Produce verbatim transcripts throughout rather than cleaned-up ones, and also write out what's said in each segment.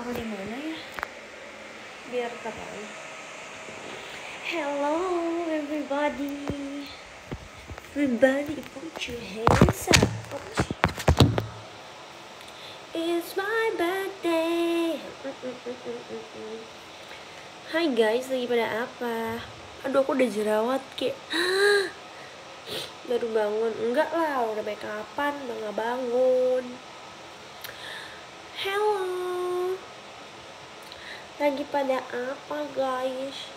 taruh di mana ya biar terang. Hello everybody, everybody put your hands up. It's my birthday. Hai guys, lagi pada apa? Aduh, aku udah jerawat kayak baru bangun. Enggak lah, udah make upan, udah gak bangun. Hello, lagi pada apa guys?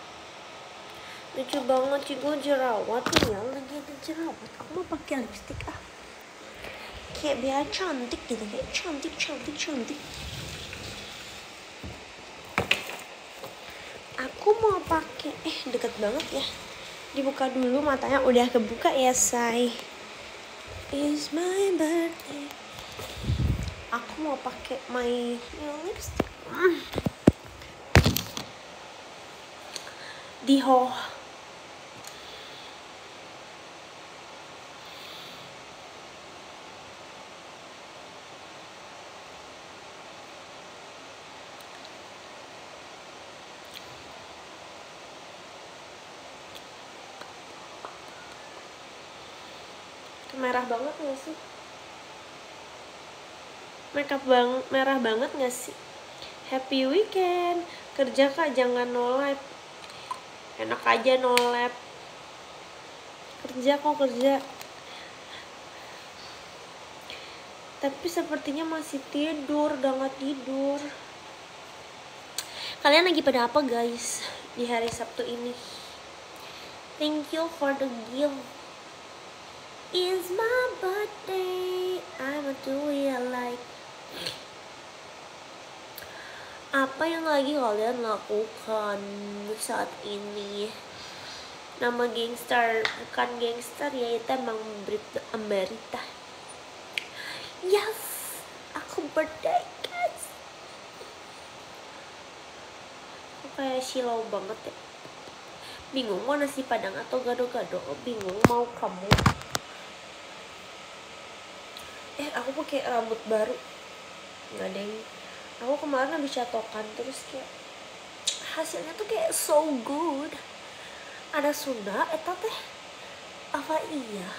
Lucu banget sih, gue jerawat ya, lagi ada jerawat. Aku mau pakai lipstick ah, kayak biar cantik gitu, kayak cantik cantik cantik. Aku mau pakai eh deket banget ya. Dibuka dulu matanya, udah kebuka ya say. It's my birthday. Aku mau pakai my new lipstick. Mm. Diho. Merah banget gak sih? Makeup bang merah banget gak sih? Happy weekend. Kerja kak, jangan no lab. Enak aja no lab. Kerja kok kerja. Tapi sepertinya masih tidur, udah gak tidur. Kalian lagi pada apa guys di hari Sabtu ini? Thank you for the gift. It's my birthday, I'ma do it like. Apa yang lagi kalian lakukan saat ini? Nama gangster bukan gangster ya, itu emang berita Amerika. Yes, aku birthday guys. Aku kayak silau banget ya. Bingung mau nasi padang atau gado-gado. Bingung mau kamu. Eh aku pakai rambut baru. Nggak deng. Aku kemarin habis catokan terus kayak hasilnya tuh kayak so good. Ada Sunda eta teh. Apa iya?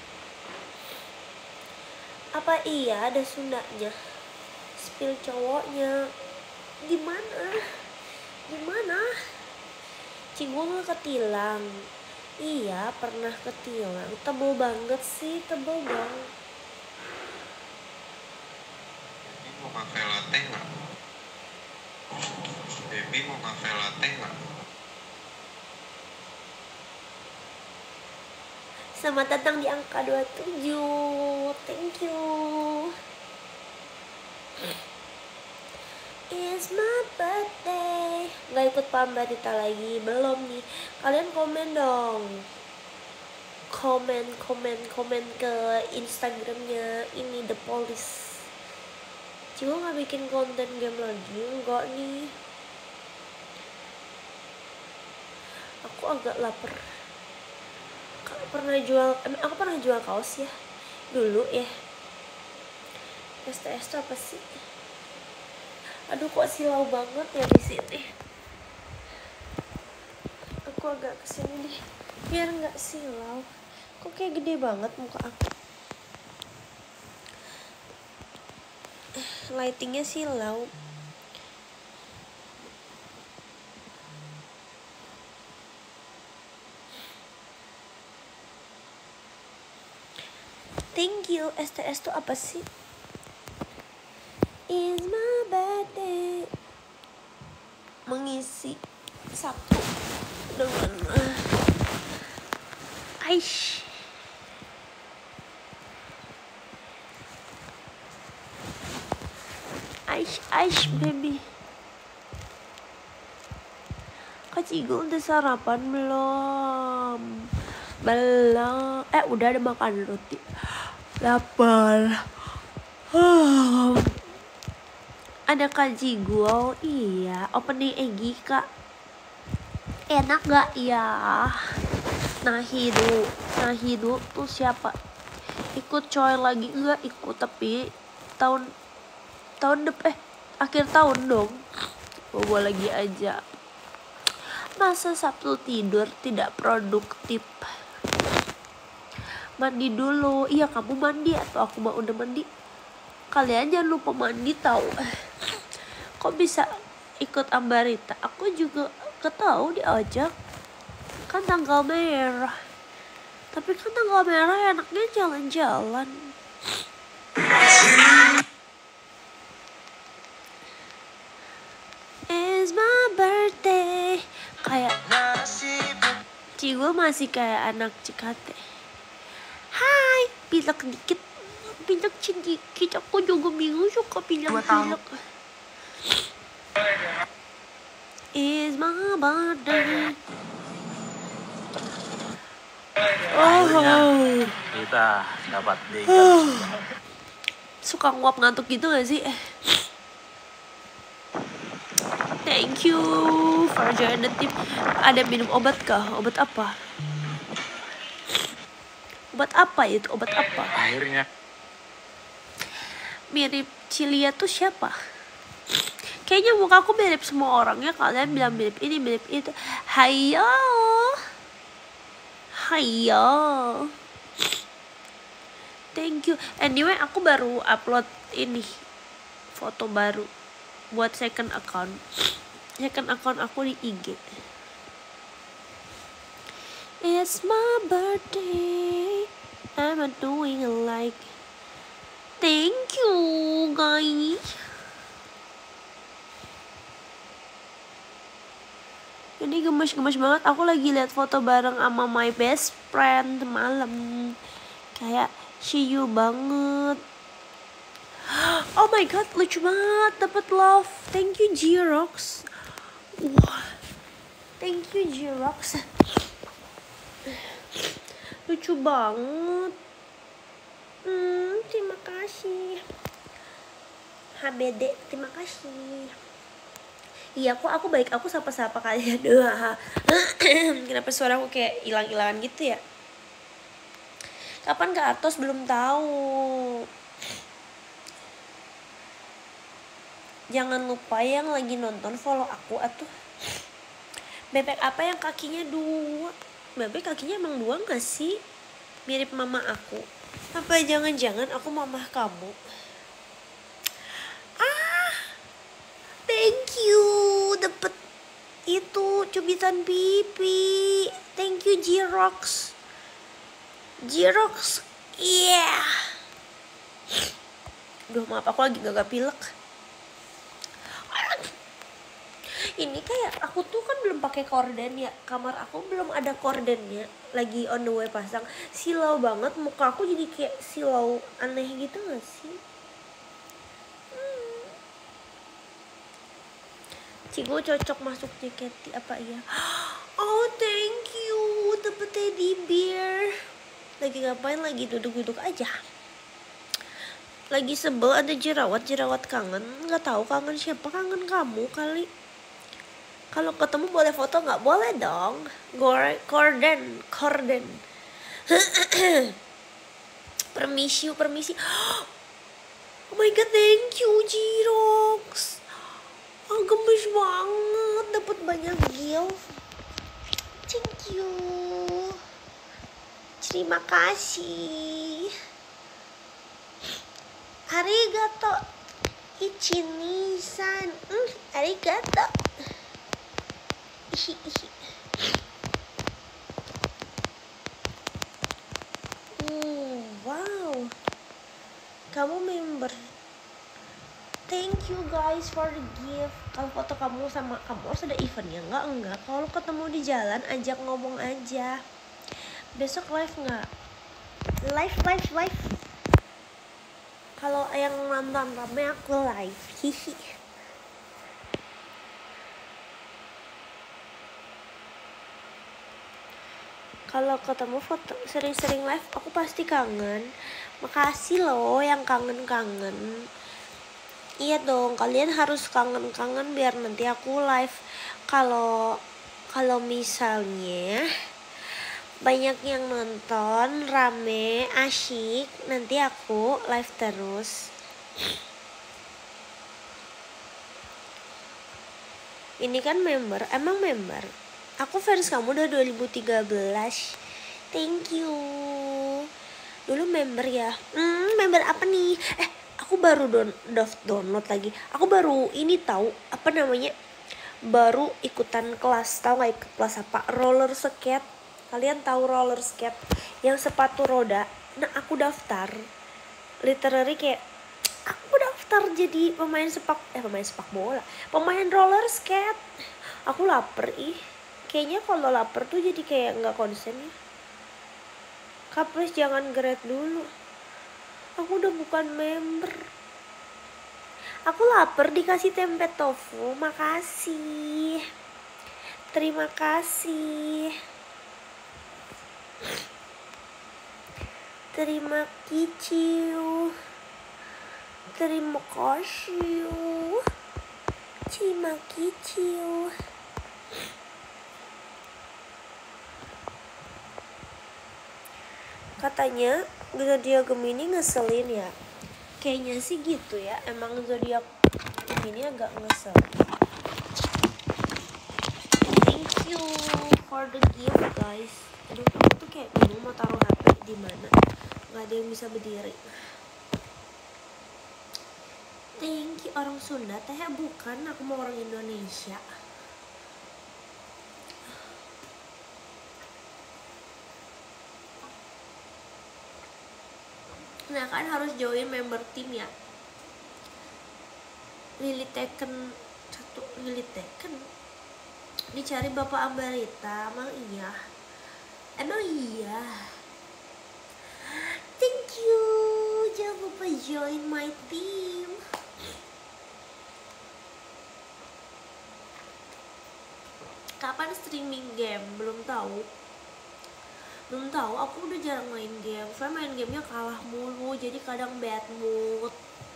Apa iya ada Sundanya? Spill cowoknya. Gimana? Gimana? Cinggung ketilang. Iya, pernah ketilang. Tebel banget sih, tebel banget. Mau kafe latte nggak? Baby mau kafe latte nggak? Selamat datang di angka dua puluh tujuh. Thank you. It's my birthday. Nggak ikut Pambarita lagi? Belum nih. Kalian komen dong. Komen, komen, komen ke Instagramnya ini The Police. Cuma nggak bikin konten game lagi, enggak nih. Aku agak lapar. Aku pernah jual, emang aku pernah jual kaos ya dulu ya. S T S itu apa sih? Aduh kok silau banget ya di sini. Aku agak kesini deh, biar nggak silau. Kok kayak gede banget muka aku. Lightingnya silau. Thank you. S T S itu apa sih? It's my birthday. Mengisi Sabtu dengan uh, Aish. Aish, Aish baby. Kak Cigo udah sarapan belum? Belum. Eh udah ada makan roti. Lapar. Ada Kak Jigo, iya. Opening Egi kak. Enak gak ya? Nahidu, Nahidu tuh siapa? Ikut coy lagi enggak ikut, tapi tahun tahun depan eh akhir tahun dong. Bobo lagi aja. Masa Sabtu tidur tidak produktif? Mandi dulu. Iya, kamu mandi atau aku mau udah mandi? Kalian jangan lupa mandi tahu. Kok bisa ikut Ambarita? Aku juga ketahu diajak. Kan tanggal merah. Tapi kan tanggal merah enaknya jalan-jalan. It's my birthday. Kayak Cigo masih kayak anak Cikate. Hai, pilek dikit. Pilek sedikit. Aku juga bingung suka pilek-pilek. It's my birthday. Oh, kita dapat di suka nguap ngantuk gitu gak sih? Thank you for joining the team. Ada minum obat kah? Obat apa? Obat apa itu? Obat apa? akhirnya Mirip Cilia tuh siapa? Kayaknya muka aku mirip semua orang ya. Kalian bilang mirip ini, mirip itu. Hayo. Hayo. Thank you. Anyway, aku baru upload ini foto baru buat second account. Second account aku di I G. It's my birthday. I'm doing it like. Thank you, guys. Ini gemes-gemes banget. Aku lagi lihat foto bareng sama my best friend malam. Kayak see you banget. Oh my god, lucu banget. Dapat love. Thank you Jirox. Wah. Thank you Jirox. Lucu banget. Hmm, terima kasih. H B D, terima kasih. Iya, aku aku baik, aku sapa-sapa kalian. Kenapa suara aku kayak hilang-hilangan gitu ya? Kapan ke Atos belum tahu. Jangan lupa yang lagi nonton follow aku atuh. Bebek apa yang kakinya dua? Bebek kakinya emang dua gak sih? Mirip mama aku. Apa jangan-jangan aku mamah kamu? Ah, thank you. Dapet itu cubitan pipi. Thank you Jirox. Jirox. Iya. Yeah. Duh, maaf aku lagi gak pilek. Ini kayak aku tuh kan belum pakai korden ya. Kamar aku belum ada kordennya. Lagi on the way pasang. Silau banget muka aku, jadi kayak silau aneh gitu gak sih? Hmm. Cigo cocok masuk J K T apa iya? Oh thank you. Dapet teddy bear. Lagi ngapain? Lagi duduk-duduk aja. Lagi sebel ada jerawat. Jerawat kangen. Gak tahu kangen siapa. Kangen kamu kali. Kalau ketemu boleh foto nggak? Boleh dong. Gore, korden, korden. Permisi, permisi. Oh my god, thank you Jirox. Oh, gemes banget, dapat banyak gift. Thank you. Terima kasih. Arigato. Ichini-san. Mm, arigato. Ihi, ihi. Hmm, wow. Kamu member. Thank you guys for the gift. Kalau foto kamu sama kamu harus ada eventnya enggak? Enggak. Kalau ketemu di jalan ajak ngomong aja. Besok live enggak? Live, live, live. Kalau yang nonton rame aku live. Hihi. Kalau ketemu foto sering-sering live aku pasti kangen. Makasih loh yang kangen-kangen. Iya dong, kalian harus kangen-kangen biar nanti aku live. Kalau kalau misalnya banyak yang nonton, rame, asyik, nanti aku live terus. Ini kan member, emang member. Aku fans kamu udah dua ribu tiga belas. Thank you. Dulu member ya. Hmm, member apa nih? Eh, aku baru don download lagi. Aku baru ini tahu apa namanya? Baru ikutan kelas. Tahu nggak ikut kelas apa? Roller skate. Kalian tahu roller skate yang sepatu roda? Nah, aku daftar. Literally kayak aku daftar jadi pemain sepak eh pemain sepak bola, pemain roller skate. Aku lapar ih. Kayaknya kalau lapar tuh jadi kayak nggak konsen ya. Kak, please jangan grade dulu. Aku udah bukan member. Aku lapar dikasih tempe tofu. Makasih. Terima kasih. Terima kiciu. Terima kasih. Terima kiciu. Katanya zodiak Gemini ngeselin ya. Kayaknya sih gitu ya. Emang zodiak Gemini agak ngesel. Thank you for the gift guys. Aduh, aku tuh kayak bingung mau taruh H P di mana. Gak ada yang bisa berdiri. Thank you orang Sunda teh bukan, aku mau orang Indonesia. Nah kan harus join member tim ya. Lili Teken satu, Lili Teken dicari Bapak Ambarita. Emang iya? Emang iya? Thank you. Jangan lupa join my team. Kapan streaming game? Belum tahu. Belum tahu, aku udah jarang main game. Saya main gamenya kalah mulu, jadi kadang bad mood.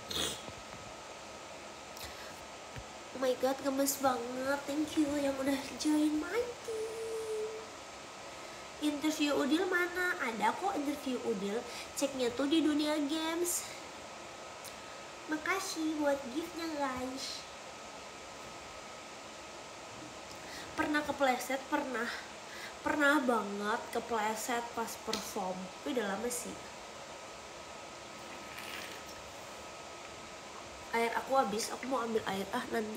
Oh my god, gemes banget. Thank you yang udah join my team. Interview Udil mana? Ada kok interview Udil. Ceknya tuh di Dunia Games. Makasih buat giftnya guys. Pernah kepleset? Pernah. Pernah banget kepleset pas perform. Tapi udah lama sih. Air aku habis, aku mau ambil air ah nanti.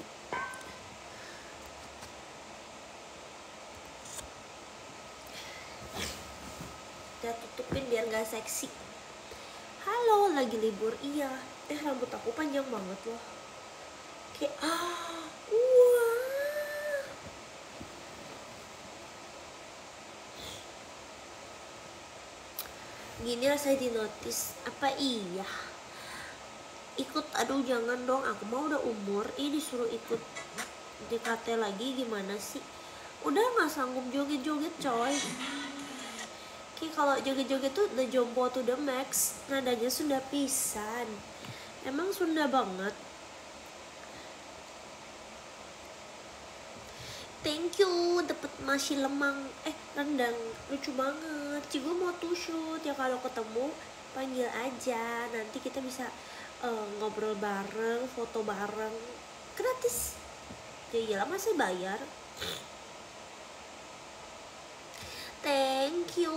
Kita tutupin biar gak seksi. Halo, lagi libur? Iya. Eh, rambut aku panjang banget loh. Kayak ah, wah. Gini rasanya di notice. Apa iya? Ikut, aduh jangan dong, aku mau udah umur. Ini disuruh ikut D K T lagi gimana sih? Udah gak sanggup joget-joget coy. Kayak kalau joget-joget tuh the jompo to the max. Nadanya Sunda pisan. Emang Sunda banget. Thank you, dapet nasi lemang, eh rendang, lucu banget. Cigu mau tuh shoot ya, kalau ketemu panggil aja, nanti kita bisa uh, ngobrol bareng, foto bareng, gratis. Ya iyalah masa bayar. Thank you.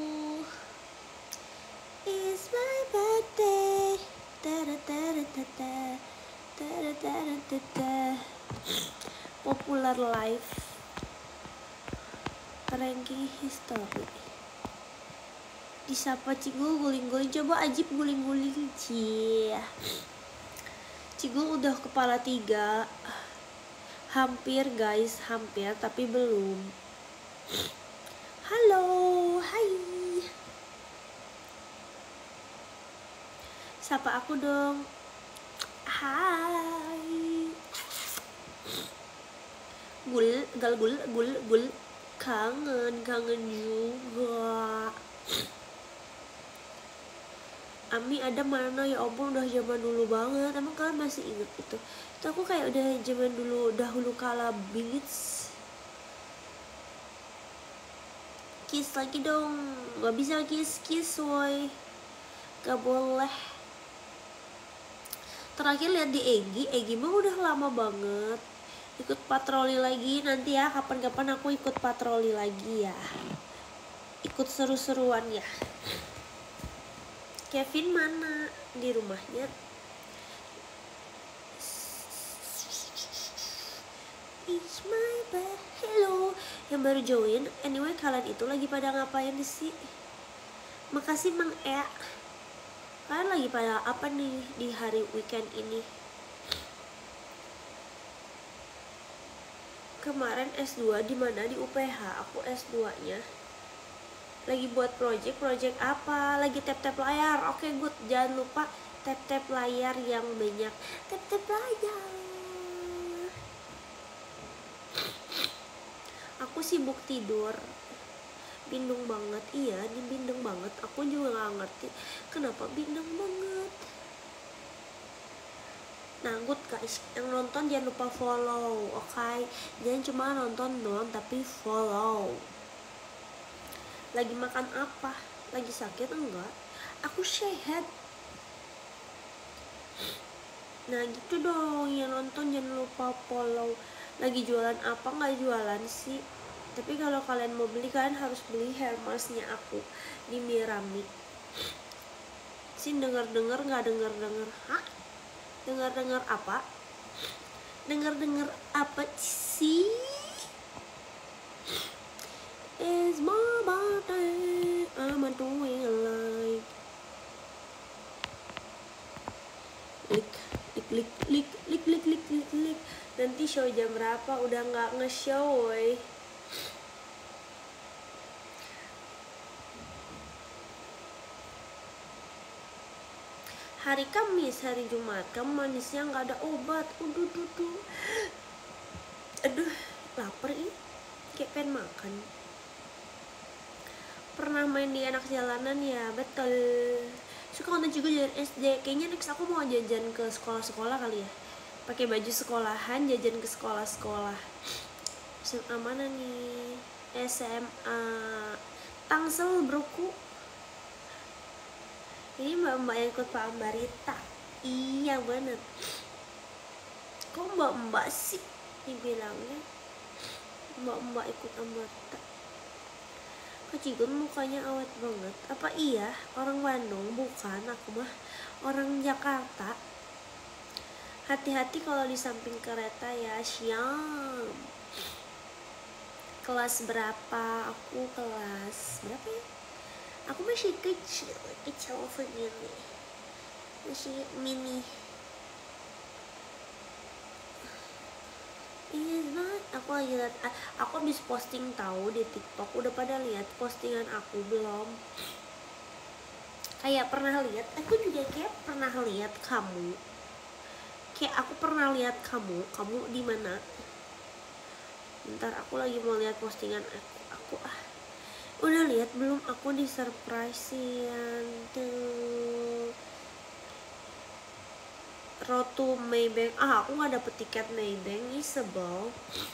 It's my birthday. Tada tada tada tada tada tada. Popular life ranking history. Disapa Cigu guling-guling, coba Ajib guling-guling. Cie Cigu udah kepala tiga. Hampir guys, hampir tapi belum. Halo, hai. Sapa aku dong. Hai. Gul, gal gul, gul, gul. Kangen, kangen juga. Ami ada mana ya ampun, udah zaman dulu banget. Emang kalian masih inget itu? Itu aku kayak udah zaman dulu, dahulu kala beats. Kiss lagi dong. Gak bisa kiss-kiss woy. Gak boleh. Terakhir lihat di Egi, Egi mah udah lama banget. ikut patroli lagi nanti ya, kapan-kapan aku ikut patroli lagi ya, ikut seru-seruan ya. Kevin mana? Di rumahnya. It's my bed. Hello yang baru join. Anyway, kalian itu lagi pada ngapain sih? Makasih Mang E. Kalian lagi pada apa nih di hari weekend ini? Kemarin S dua di mana? Di U P H. Aku S dua-nya. Lagi buat project, project apa? Lagi tap-tap layar. Oke, good. Jangan lupa tap-tap layar yang banyak. Tap-tap layar. Aku sibuk tidur. Bindung banget. Iya, ini bindung banget. Aku juga gak ngerti kenapa bindung banget. Nah, good guys, yang nonton jangan lupa follow, oke? Okay? Jangan cuma nonton doang, tapi follow. Lagi makan apa? Lagi sakit enggak? Aku sehat. Nah, gitu dong, yang nonton jangan lupa follow. Lagi jualan apa? Nggak jualan sih. Tapi kalau kalian mau beli, kalian harus beli hair masknya aku di Mirami. Sih denger-denger nggak denger-denger? Hah? Dengar-dengar apa? Dengar-dengar apa sih? It's my birthday, I'm doing a like. Lik, lik, lik, lik, lik, lik, lik, lik, lik. Nanti show jam berapa? Udah nggak nge-show, woy. Hari Kamis, hari Jumat, kamu manisnya nggak ada obat. Uduh, duh, duh. Aduh, lapar ini, kayak pengen makan. Pernah main di anak jalanan ya? Betul. Suka nonton juga dari S D. Kayaknya next aku mau jajan ke sekolah-sekolah kali ya. Pakai baju sekolahan, jajan ke sekolah-sekolah. S M A mana nih? S M A Tangsel, broku. Ini mbak-mbak yang ikut Pak Ambarita. Iya bener. Kok mbak-mbak sih dibilangnya? Mbak-mbak ikut Ambarita. Kok Cigun mukanya awet banget. Apa iya? Orang Bandung? Bukan, aku mah orang Jakarta. Hati-hati kalau di samping kereta ya, Syam. Kelas berapa? Aku kelas berapa ya? Aku masih kecil, kecil begini, masih mini. Iya banget, aku lagi liat, aku habis posting tahu di TikTok. Udah pada lihat postingan aku belum? Kayak pernah lihat, aku juga kayak pernah lihat kamu. Kayak aku pernah lihat kamu, kamu di mana? Bentar, aku lagi mau lihat postingan aku. Aku ah. Udah lihat belum? Aku di surprisein tuh. Road to Maybank. Ah, aku nggak dapet tiket Maybank, nih sebel.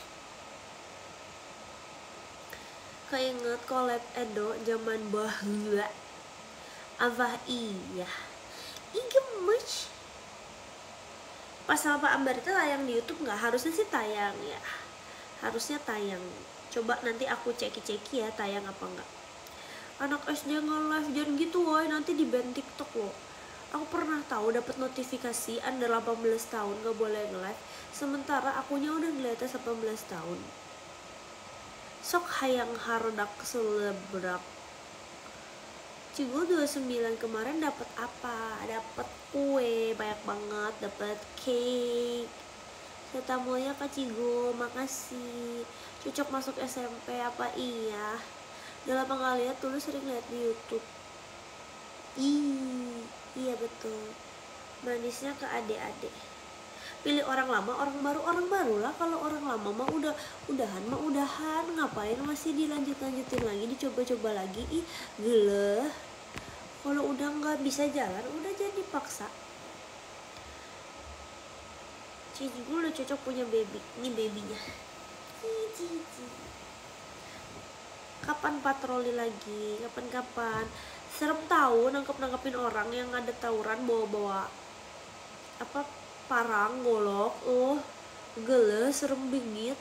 Keinget collab Edo zaman bahula. Avah iya. Ih gemes. Pas sama Pak Ambarita tayang di YouTube nggak? Harusnya sih tayang ya. Harusnya tayang. Coba nanti aku ceki-ceki ya tayang apa enggak. Anak S D nge-live jangan gitu woy, nanti di ban TikTok loh. Aku pernah tahu dapat notifikasi Anda delapan belas tahun gak boleh nge-live. Sementara akunya udah ngeliatnya delapan belas tahun. Sok hayang hardak selebrak. Cigul dua puluh sembilan kemarin dapat apa? Dapat kue banyak banget, dapat cake. Serta mulia Kak Cigul, makasih. Cocok masuk S M P apa iya? Udah lama gak lihat, dulu sering lihat di YouTube. Ih, iya betul. Manisnya ke adik-adik. Pilih orang lama, orang baru, orang baru lah. Kalau orang lama mah udah udahan mah udahan. Ngapain masih dilanjut-lanjutin lagi, dicoba-coba lagi? Ih, geleh. Kalau udah nggak bisa jalan, udah jadi paksa. Cici gue udah cocok punya baby. Ini babynya. Cici. Kapan patroli lagi? Kapan-kapan? Serem tahu nangkep-nangkepin orang yang ada tawuran bawa-bawa apa parang golok. Uh, Geles, serem bingit.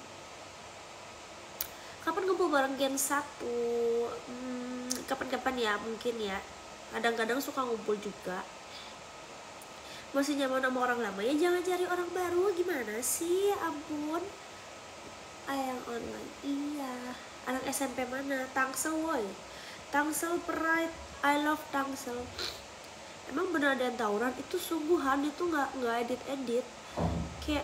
Kapan ngumpul bareng Gen satu? Hmm, kapan-kapan ya mungkin ya. Kadang-kadang suka ngumpul juga. Masih nyaman sama orang lama ya jangan cari orang baru. Gimana sih? Ampun. Ayang online. Iya. Anak S M P mana? Tangsel woy. Tangsel Pride. I love Tangsel. Emang bener ada yang tawuran? Itu sungguhan, itu nggak nggak edit-edit. Kayak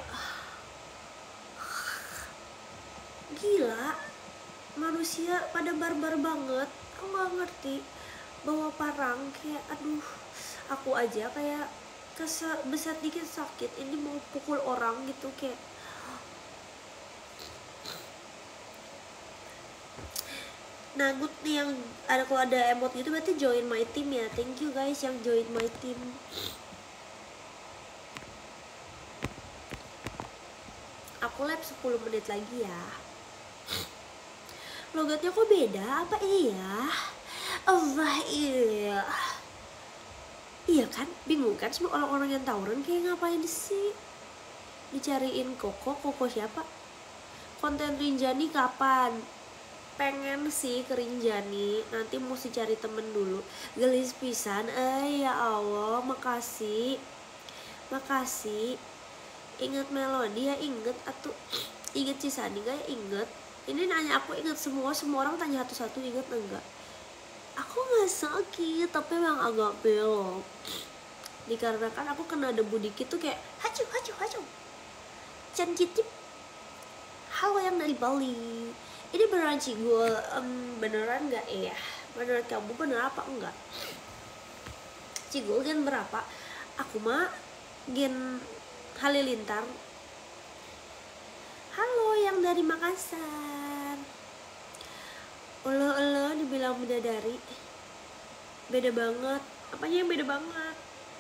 gila. Manusia pada barbar banget. Aku nggak ngerti. Bawa parang kayak aduh. Aku aja kayak kebeset dikit sakit. Ini mau pukul orang gitu kayak. Nah, good nih yang ada kalau ada emot gitu berarti join my team ya. Thank you guys yang join my team. Aku lab sepuluh menit lagi ya. Logatnya kok beda? Apa iya? Allah iya. Iya kan? Bingung kan semua orang-orang yang tawuran kayak ngapain sih? Dicariin Koko, Koko siapa? Konten Rinjani kapan? Pengen sih ke Rinjani, nanti mesti cari temen dulu. Gelis pisan, eh ya Allah, makasih. Makasih. Ingat melodi ya inget atau inget Cisani gak ya inget. Ini nanya aku inget semua, semua orang tanya satu-satu inget enggak. Aku gak sakit, tapi memang agak belok. Dikarenakan aku kena debu dikit tuh kayak hacu hacu hacu. Sensitif. Halo yang dari Bali. Ini beneran Cigul, um, beneran gak ya? Menurut kamu bener apa enggak? Cigul gen berapa? Aku mah gen Halilintar. Halo yang dari Makassar. Elo-elo dibilang bidadari. Beda banget. Apanya yang beda banget?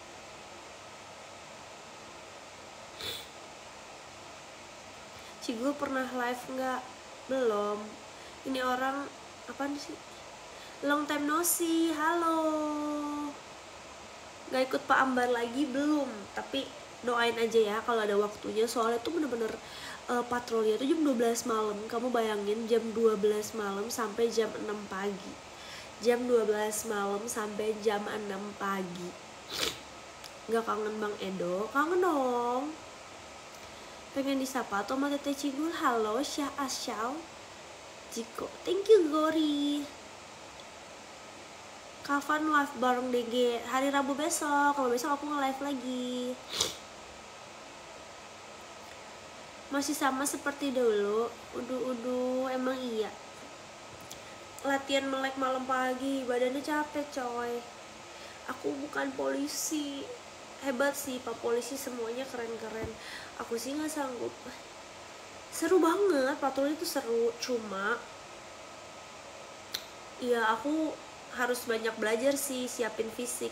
Cigul pernah live nggak? Belum. Ini orang apa sih? Long time no see. Halo. Gak ikut Pak Ambar lagi belum, tapi doain aja ya kalau ada waktunya. Soalnya tuh bener-bener uh, patroli itu jam dua belas malam. Kamu bayangin jam dua belas malam sampai jam enam pagi. Jam dua belas malam sampai jam enam pagi. Gak kangen Bang Edo? Kangen dong. Pengen disapa atau sama Teteh Cigul. Halo Syah Asyal Jiko. Thank you Gori. Kapan live bareng D G? Hari Rabu besok. Kalau besok aku nge-live lagi. Masih sama seperti dulu. Udu-udu emang iya. Latihan melek malam pagi, badannya capek coy. Aku bukan polisi. Hebat sih Pak Polisi, semuanya keren-keren. Aku sih nggak sanggup. Seru banget, patroli itu seru. Cuma ya aku harus banyak belajar sih, siapin fisik.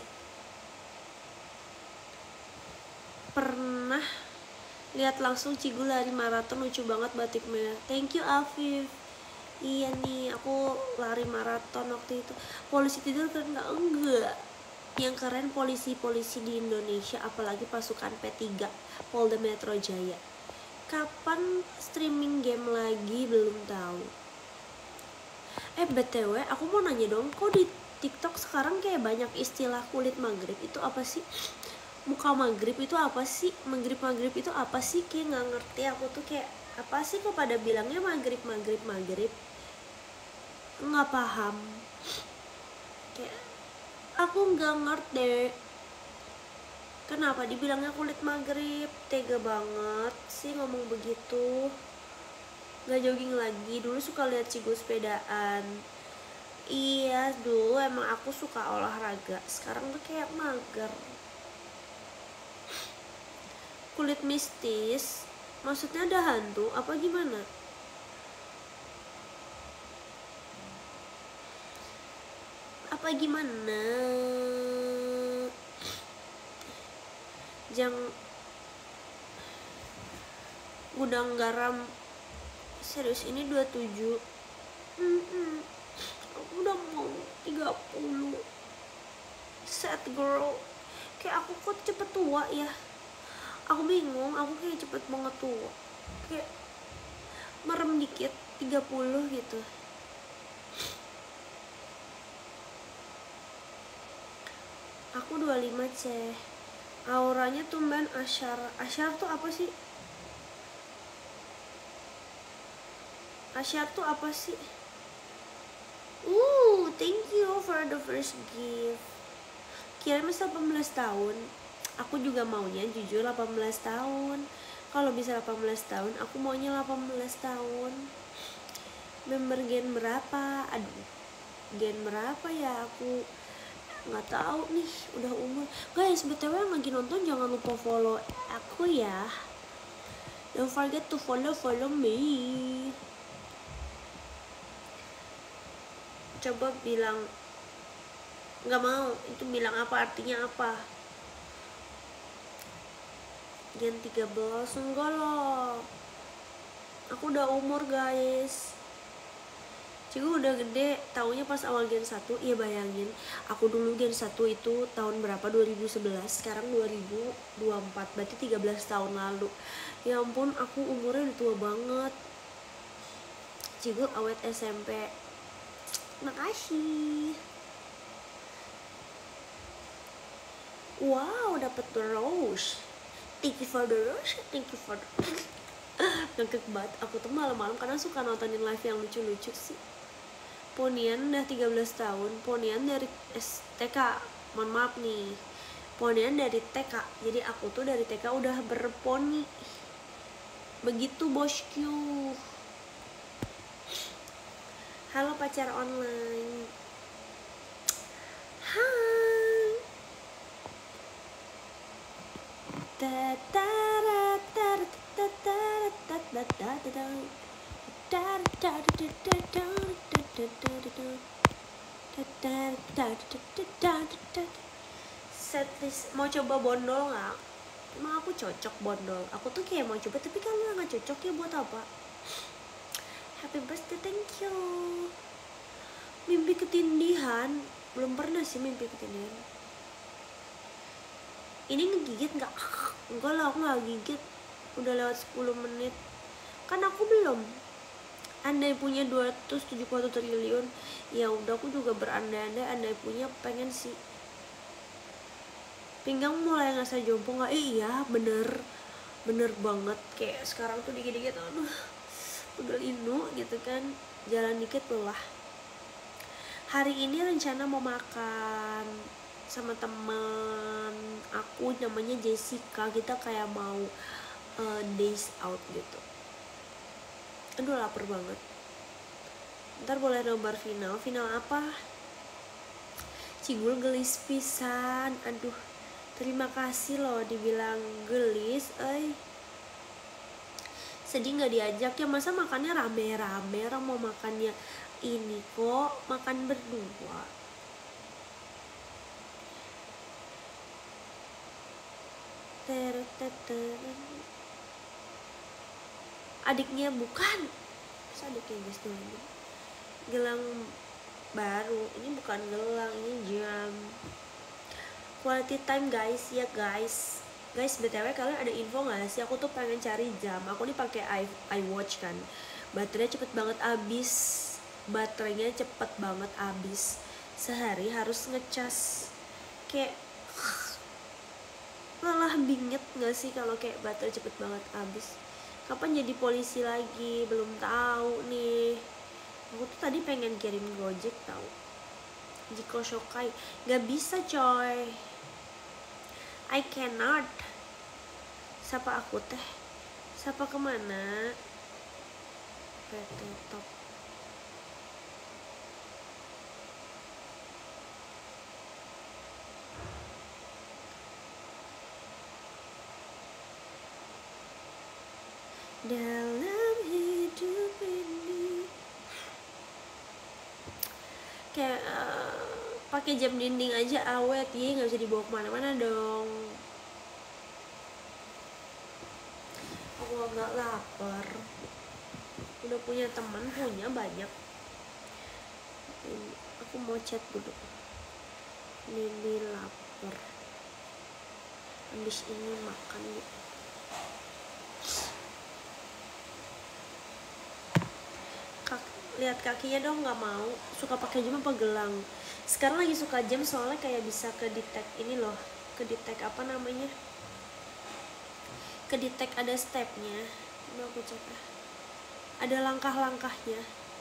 Pernah lihat langsung Cigul lari maraton, lucu banget batik merah. Thank you Afif. Iya nih, aku lari maraton waktu itu. Polisi tidur keren nggak? Enggak. Yang keren polisi-polisi di Indonesia, apalagi pasukan P tiga Polda Metro Jaya. Kapan streaming game lagi belum tahu. Eh B T W aku mau nanya dong, kok di TikTok sekarang kayak banyak istilah kulit maghrib itu apa sih? Muka maghrib itu apa sih? Maghrib maghrib itu apa sih? Kayak nggak ngerti aku tuh kayak apa sih kok pada bilangnya maghrib maghrib maghrib? Nggak paham. Kayak aku nggak ngerti. Kenapa dibilangnya kulit maghrib? Tega banget sih ngomong begitu. Gak jogging lagi, dulu suka lihat Cigul sepedaan. Iya dulu emang aku suka olahraga. Sekarang tuh kayak mager. Kulit mistis maksudnya ada hantu apa gimana? Apa gimana? Jang gudang garam serius ini dua puluh tujuh. Mm-mm. Aku udah mau tiga puluh. Sad girl. Kayak aku kok cepet tua ya. Aku bingung, aku kayak cepet banget tua. kayak merem dikit tiga puluh gitu. Aku dua puluh lima C. Auranya tumben asyar. Asyar tuh apa sih? Asyar tuh apa sih? Uh, thank you for the first gift. Kirain delapan belas tahun. Aku juga maunya jujur delapan belas tahun. Kalau bisa delapan belas tahun, aku maunya delapan belas tahun. Member gen berapa? Aduh, gen berapa ya? Aku nggak tahu nih, udah umur. Guys, btw yang lagi nonton jangan lupa follow aku ya. Don't forget to follow follow me. Coba bilang nggak mau, itu bilang apa, artinya apa? Gen tiga belas enggak loh. Aku udah umur guys. Cigu udah gede, taunya pas awal gen satu. Iya bayangin, aku dulu gen satu itu tahun berapa? dua ribu sebelas, sekarang dua ribu dua puluh empat, berarti tiga belas tahun lalu. Ya ampun, aku umurnya udah tua banget. Cigu awet S M P. Makasih. Wow, dapet rose. Thank you for the rose, thank you for the ngekek banget. Aku tuh malam-malam karena suka nontonin live yang lucu-lucu sih. Ponian udah tiga belas tahun. Ponian dari S T K. Mohon maaf nih. Ponian dari T K. Jadi aku tuh dari T K udah berponi. Begitu bosku. Halo pacar online. Hai. Setlist mau coba bondol nggak? Emang aku cocok bondol. Aku tuh kayak mau coba tapi kalau nggak cocok ya buat apa? Happy birthday, thank you. Mimpi ketindihan, belum pernah sih mimpi ketindihan. Ini ngegigit nggak? Enggak lah, aku nggak gigit. Udah lewat sepuluh menit. Kan aku belum. Andai punya dua ratus tujuh puluh satu triliun, ya udah aku juga berandai-andai. Andai punya, pengen sih. Pinggang mulai ngerasa jompo nggak? Eh, iya, bener, bener banget. Kayak sekarang tuh dikit-dikit, aduh, udah linu gitu kan, jalan dikit lelah. Hari ini rencana mau makan sama teman aku namanya Jessica. Kita kayak mau uh, days out gitu. Aduh lapar banget. Ntar boleh nobar final. Final apa? Cigul gelis pisan. Aduh, terima kasih loh dibilang gelis. Eh, sedih nggak diajak ya? Masa makannya rame-rame? Orang mau makannya ini kok, makan berdua. Adiknya bukan, masa adiknya guys dulu. Gelang baru, ini bukan gelang, ini jam. Quality time guys, ya guys. Guys, btw kalian ada info nggak sih? Aku tuh pengen cari jam. Aku nih pakai iWatch kan. Baterainya cepet banget habis. Baterainya cepet banget habis. Sehari harus ngecas. Kayak malah binget nggak sih kalau kayak baterai cepet banget habis. Kapan jadi polisi lagi? Belum tahu nih. Aku tuh tadi pengen kirim Gojek tahu. Jiko Shokai nggak bisa coy. I cannot. Sapa aku teh? Sapa kemana? P T Top. Dalam hidup ini kayak uh, pakai jam dinding aja awet ya, nggak bisa dibawa kemana-mana dong. Aku agak lapar. Udah punya teman, punya banyak. Ini, aku mau chat dulu. Ini lapar. Habis ini makan yuk. lihat kakinya dong, nggak mau. Suka pakai jam apa gelang. Sekarang lagi suka jam soalnya kayak bisa ke detect ini loh, ke detect apa namanya, ke detect ada stepnya. Coba aku cek ya, ada langkah-langkahnya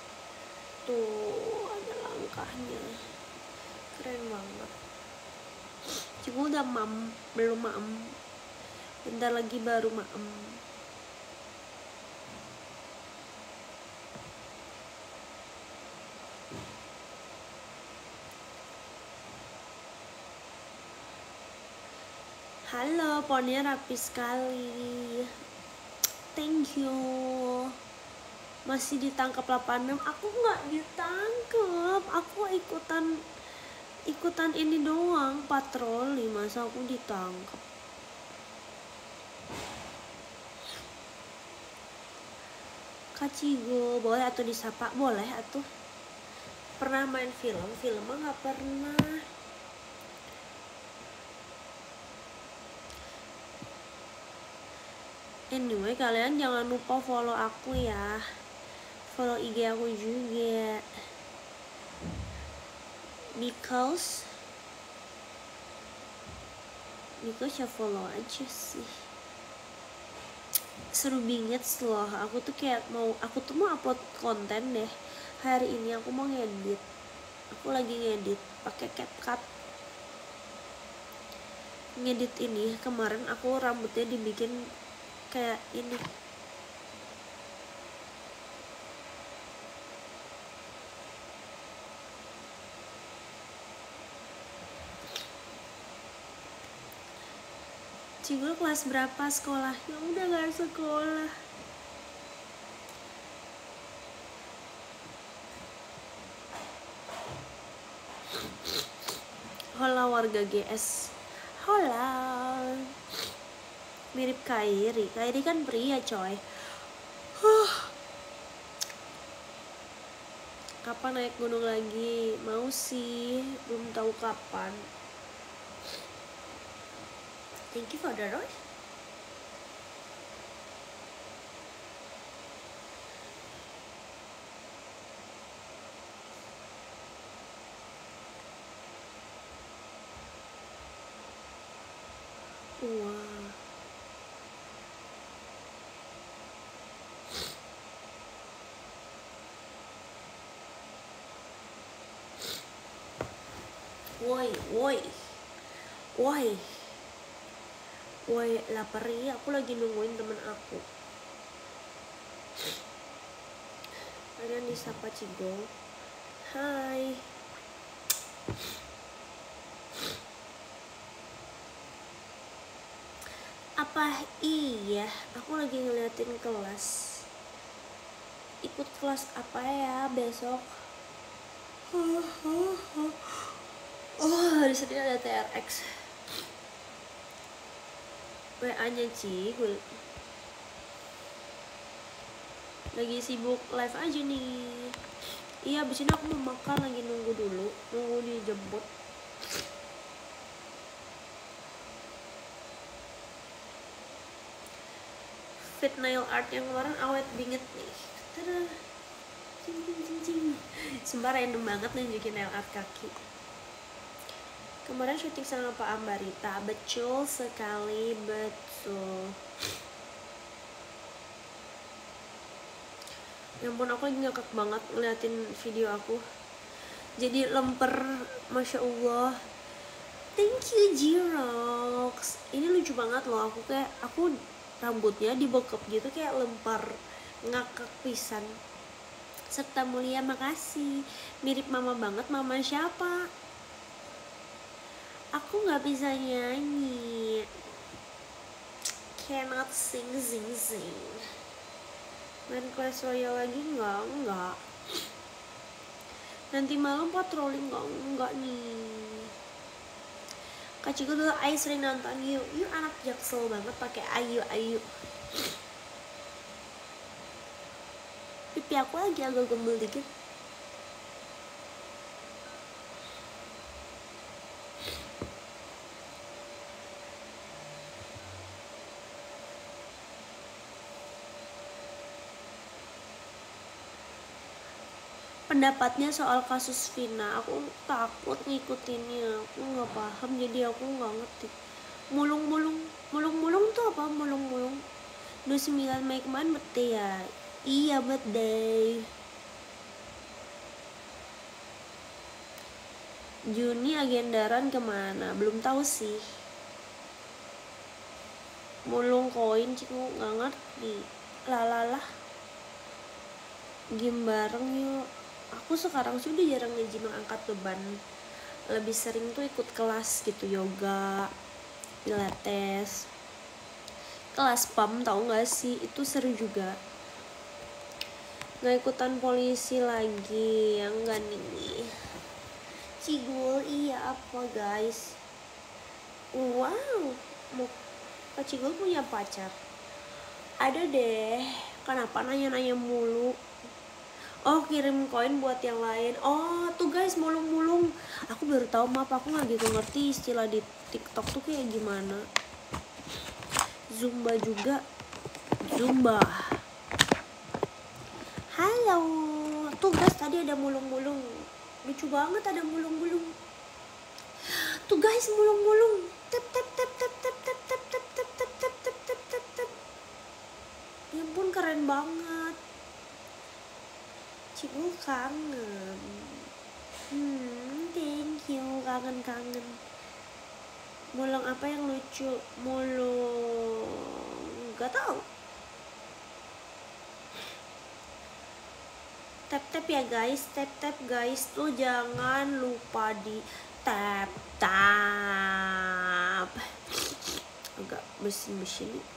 tuh, ada langkahnya, keren banget. Cuma udah mam, belum mam, bentar lagi baru mam. Halo, ponnya rapi sekali. Thank you. Masih ditangkap delapan enam. Aku nggak ditangkap. Aku ikutan ikutan ini doang, patroli. Masa aku ditangkap? Kak Cigo, boleh atau disapa? Boleh atuh. Pernah main film? Film mah nggak pernah. Anyway, kalian jangan lupa follow aku ya. Follow I G aku juga. Because Because ya follow aja sih. Seru banget loh. Aku tuh kayak mau, aku tuh mau upload konten deh. Hari ini aku mau ngedit. Aku lagi ngedit pakai CapCut. Ngedit ini kemarin aku rambutnya dibikin kayak ini. Cigul kelas berapa sekolahnya? Udah gak sekolah. Hola warga G S. Hola. Mirip Kairi. Kairi kan pria coy. Huh. Kapan naik gunung lagi? Mau sih, belum tahu kapan. Thank you for the rose. Wow. Woi, woi. Woi. Woi, lapar ya. Aku lagi nungguin temen aku. Kalian disapa Cigo. Hai. Apa iya? Aku lagi ngeliatin kelas. Ikut kelas apa ya besok? Oh, di sini ada T R X. W A-nya Cigul. Lagi sibuk live aja nih. Iya, abis ini aku mau makan, lagi nunggu dulu, nunggu dijemput. Fit nail art yang kemarin awet banget nih. Tada. Cing cing cing cing. Sumpah random banget nunjukin nail art kaki. Kemarin syuting sama Pak Ambarita. Betul sekali, betul. Ya ampun, aku lagi ngakak banget ngeliatin video aku. Jadi lemper, Masya Allah. Thank you Jirox. Ini lucu banget loh. Aku kayak, aku rambutnya dibokep gitu kayak lempar. Ngakak pisan. Serta Mulia, makasih. Mirip mama banget. Mama siapa? Aku gak bisa nyanyi. Cannot sing sing sing. Main Clash Royale lagi nggak? Enggak. Nanti malam patroli nggak? Enggak nih. Kak Ciko dulu Ayu sering nonton yuk. Yuk anak jaksel banget pakai Ayu Ayu. Pipi aku lagi agak gembel dikit. pendapatnya soal kasus Vina. Aku takut ngikutinnya, aku nggak paham, jadi aku nggak ngerti. Mulung-mulung, mulung-mulung tuh apa? Mulung-mulung dua puluh sembilan Mei kemarin birthday ya? Iya birthday. Juni agendaran kemana? Belum tahu sih. Mulung koin ciku nggak ngerti. Lalalah. Game bareng yuk. Aku sekarang sudah jarang nge-gym angkat beban. Lebih sering tuh ikut kelas gitu, yoga, pilates, kelas pam, tau gak sih? Itu seru juga. Nggak ikutan polisi lagi, yang enggak nih. Cigul, iya apa guys? Wow, mau Kak Cigul punya pacar? Ada deh. Kenapa nanya-nanya mulu? Oh, kirim koin buat yang lain. Oh, tuh guys, mulung-mulung. Aku baru tahu, maaf, aku nggak gitu ngerti istilah di TikTok tuh kayak gimana. Zumba juga. Zumba. Halo. Tuh guys, tadi ada mulung-mulung. Lucu banget ada mulung-mulung. Tuh guys, mulung-mulung. Tep tep tep tep tep tep tep tep tep tep tep tep tep tep tep. Ya ampun, keren banget. Cibu kangen. Hmm, thank you, kangen-kangen. Mulung apa yang lucu? Mulung gak tau. Tap-tap ya guys, tap-tap guys tuh jangan lupa di tap-tap. Agak mesin-mesin nih.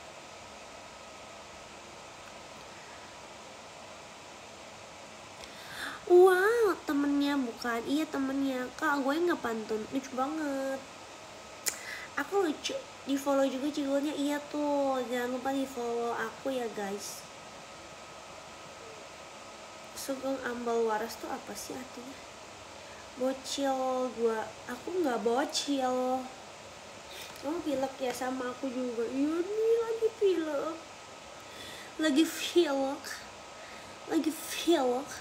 Wow, temennya bukan? Iya temennya. Kak, gue nggak pantun. Lucu banget. Aku lucu. Di follow juga Cigulnya. Iya tuh. Jangan lupa di follow aku ya guys. Sugeng ambal waras tuh apa sih artinya? Bocil gua. Aku nggak bocil. Kamu pilek ya, sama aku juga. Iya nih, lagi pilek. Lagi pilek. Lagi pilek.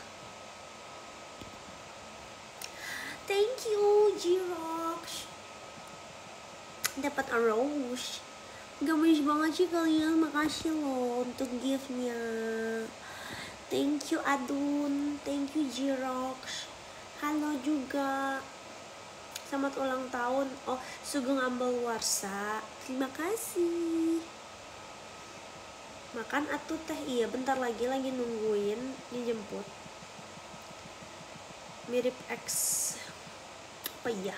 Thank you, Jirox. Dapat a rose. Gamis banget sih kalian. Makasih loh untuk gift-nya. Thank you, Adun. Thank you, Jirox. Halo juga. Selamat ulang tahun. Oh, Sugeng Ambal Warsa. Terima kasih. Makan atuh teh. Iya, bentar lagi lagi nungguin dijemput. Mirip X. Apa iya?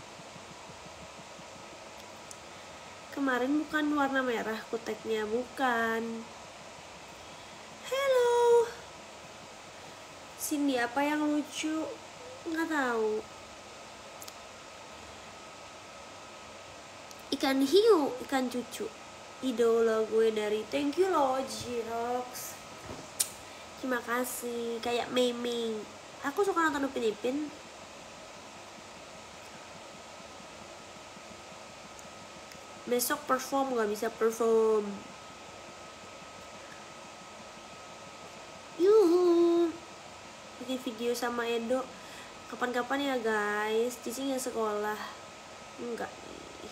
Kemarin bukan warna merah kuteknya, bukan. Hello. Cindy, apa yang lucu? Nggak tahu. Ikan hiu, ikan cucu. Idola gue dari thank you loh, Jirox. Terima kasih. Kayak Mei-Mei. Aku suka nonton Upin Ipin. Besok perform, gak bisa perform. Yuhu. Bikin video sama Edo. Kapan-kapan ya guys. Cici gak sekolah. Enggak nih.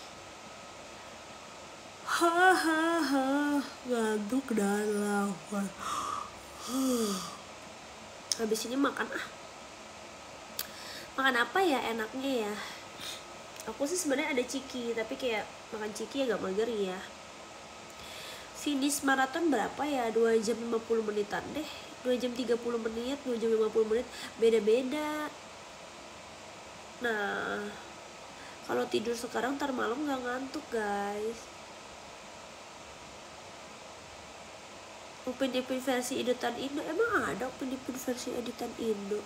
Hahaha. Ngantuk dan lapar. Habis ini makan ah. Makan apa ya enaknya ya? Aku sih sebenarnya ada ciki, tapi kayak makan ciki agak mager ya. Finish maraton berapa ya? dua jam lima puluh menitan deh. dua jam tiga puluh menit, dua jam lima puluh menit, beda-beda. Nah, kalau tidur sekarang ntar malam gak ngantuk guys. Upin Ipin versi editan Indo, emang ada Upin Ipin versi editan Indo?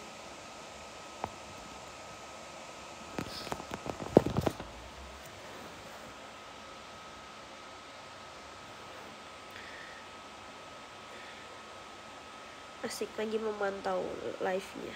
Asik lagi memantau live-nya.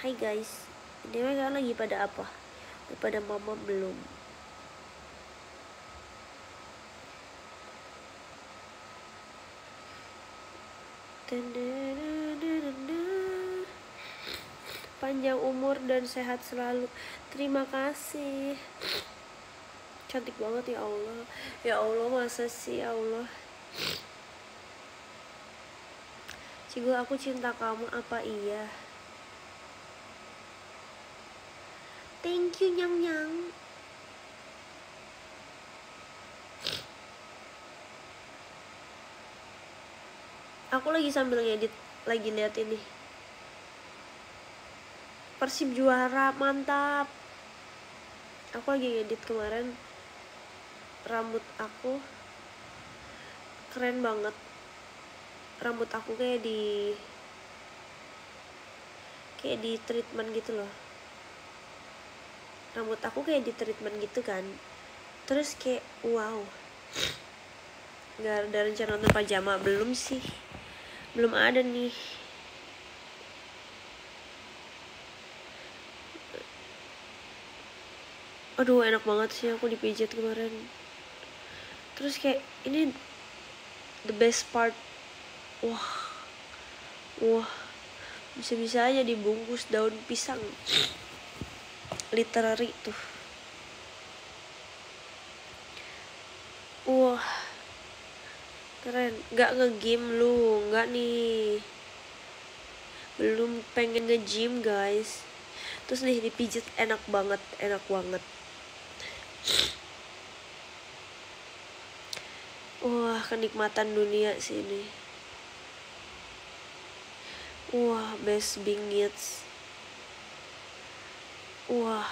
Hai guys, ini kalian lagi pada apa? Pada mama belum? Panjang umur dan sehat selalu. Terima kasih. Cantik banget ya Allah. Ya Allah, masa sih ya Allah. Cigu, aku cinta kamu apa iya? Thank you nyang nyang. Aku lagi sambil ngedit, lagi lihat ini. Persib juara, mantap. Aku lagi ngedit kemarin. Rambut aku keren banget. Rambut aku kayak di kayak di treatment gitu loh. Rambut aku kayak di treatment gitu kan. Terus kayak wow. Gak ada rencana nonton pajama, belum sih. Belum ada nih. Aduh, enak banget sih aku dipijat kemarin. Terus kayak ini the best part. Wah. Wah. Bisa-bisa aja dibungkus daun pisang. Literary tuh. Wah. Keren. Gak nge-game lu, gak nih. Belum pengen nge-gym guys. Terus nih dipijat enak banget, enak banget. Wah, kenikmatan dunia sih ini. Wah, best bingits. Wah.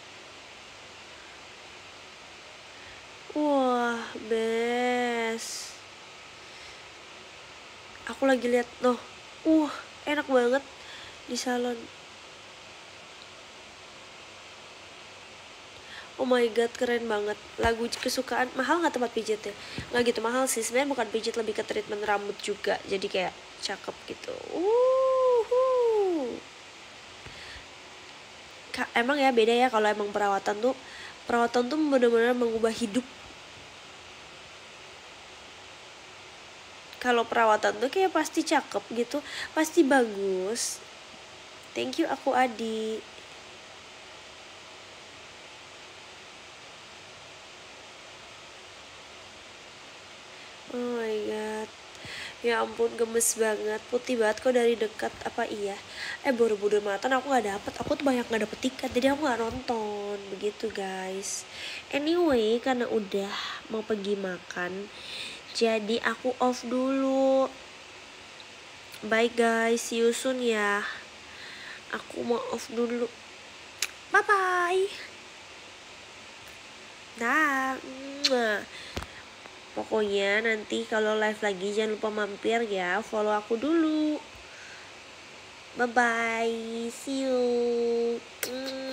Wah, best. Aku lagi lihat, noh. Wah, enak banget di salon. Oh my god, keren banget. Lagu kesukaan. Mahal gak tempat pijatnya? Gak gitu mahal sih, sebenarnya bukan pijat, lebih ke treatment rambut juga. Jadi kayak cakep gitu. Uhuh. Emang ya beda ya kalau emang perawatan tuh. Perawatan tuh benar-benar mengubah hidup. Kalau perawatan tuh kayak pasti cakep gitu. Pasti bagus. Thank you aku Adi. Oh my god. Ya ampun, gemes banget. Putih banget kok dari dekat. Apa iya? Eh Borobudur Marathon aku gak dapet. Aku tuh banyak gak dapet tiket, jadi aku gak nonton. Begitu guys. Anyway, karena udah mau pergi makan, jadi aku off dulu. Bye guys, see you soon ya. Aku mau off dulu. Bye bye. Dah. Pokoknya nanti kalau live lagi jangan lupa mampir ya, follow aku dulu. Bye bye, see you.